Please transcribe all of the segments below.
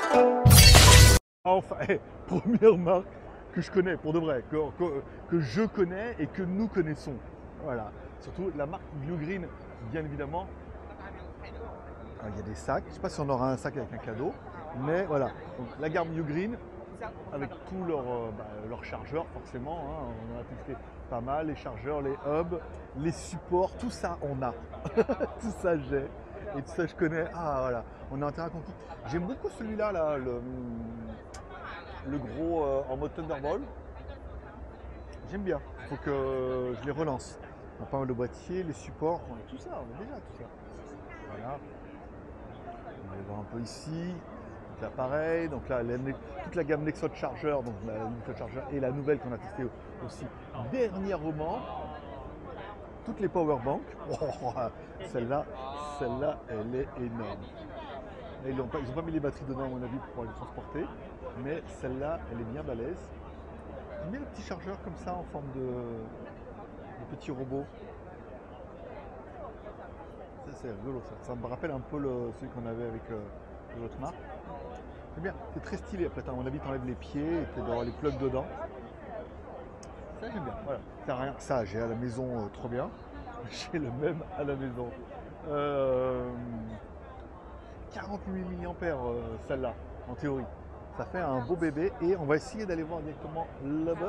Enfin, première marque que je connais pour de vrai, que je connais et que nous connaissons. Voilà. Surtout la marque BioGreen, bien évidemment. Alors, il y a des sacs. Je ne sais pas si on aura un sac avec un cadeau, mais voilà. Donc, la gamme BioGreen avec tous leurs chargeurs, forcément. Hein. On en a testé pas mal, les chargeurs, les hubs, les supports, tout ça on a. Tout ça j'ai. Et tout ça je connais. Ah voilà, on a intérêt à conquis. J'aime beaucoup celui-là, là, le gros en mode Thunderbolt. J'aime bien. Il faut que je les relance. On a pas mal de boîtiers, les supports, on a tout ça, on a déjà tout ça. Voilà. On va voir un peu ici. Donc là pareil, donc là toute la gamme Nexo Charger, donc la Nexo Charger et la nouvelle qu'on a testée aussi dernièrement. Toutes les power banks. Oh, celle-là, elle est énorme. Là, ils n'ont pas mis les batteries dedans à mon avis pour pouvoir les transporter, mais celle-là, elle est bien balèze. J'aime bien le petit chargeur comme ça en forme de petit robot. Ça c'est rigolo ça. Ça me rappelle un peu celui qu'on avait avec l'autre marque. C'est bien, c'est très stylé. Après, à mon avis, tu enlèves les pieds et tu dois avoir les plugs dedans. Ça j'aime bien. Voilà. Ça, rien. Ça j'ai à la maison trop bien. J'ai le même à la maison. 48 mAh celle-là, en théorie. Ça fait un beau bébé et on va essayer d'aller voir directement là-bas.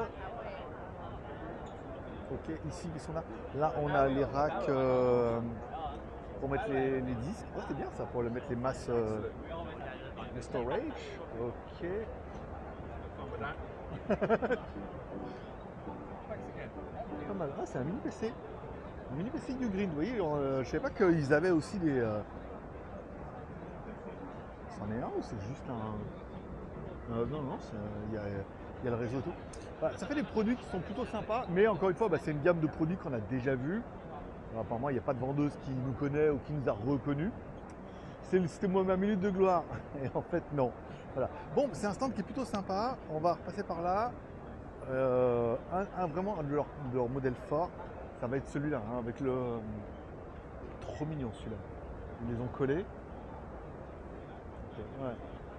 Ok, ici ils sont là. Là on a les racks pour mettre les disques. Oh, c'est bien ça pour mettre les masses de storage. Ok. Pas mal. Ah, c'est un mini PC. Un mini PC Ugreen, vous voyez, je savais pas qu'ils avaient aussi des. C'en est un ou c'est juste un. Non, non, il y a le réseau et tout. Bah, ça fait des produits qui sont plutôt sympas, mais encore une fois, bah, c'est une gamme de produits qu'on a déjà vu. Apparemment, il n'y a pas de vendeuse qui nous connaît ou qui nous a reconnus. C'était moi ma minute de gloire. Et en fait, non. Voilà. Bon, c'est un stand qui est plutôt sympa. On va repasser par là. Vraiment un de leur modèle fort, ça va être celui-là, hein, avec le. Trop mignon celui-là. Ils les ont collés. Ouais.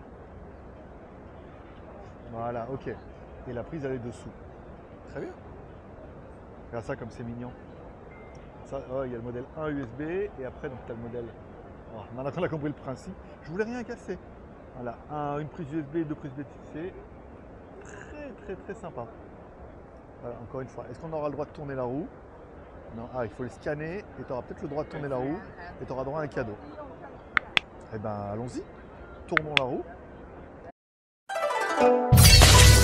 Voilà, ok. Et la prise elle est dessous. Très bien. Regarde ça comme c'est mignon. Ça, oh, il y a le modèle 1 USB et après donc tu as le modèle. Oh, maintenant qu'on a compris le principe, je voulais rien casser. Voilà, une prise USB et deux prises Type-C. Très très très sympa. Voilà, encore une fois, est-ce qu'on aura le droit de tourner la roue? Non, il faut le scanner et tu auras peut-être le droit de tourner la roue et tu auras droit à un cadeau. Eh ben allons-y, tournons la roue.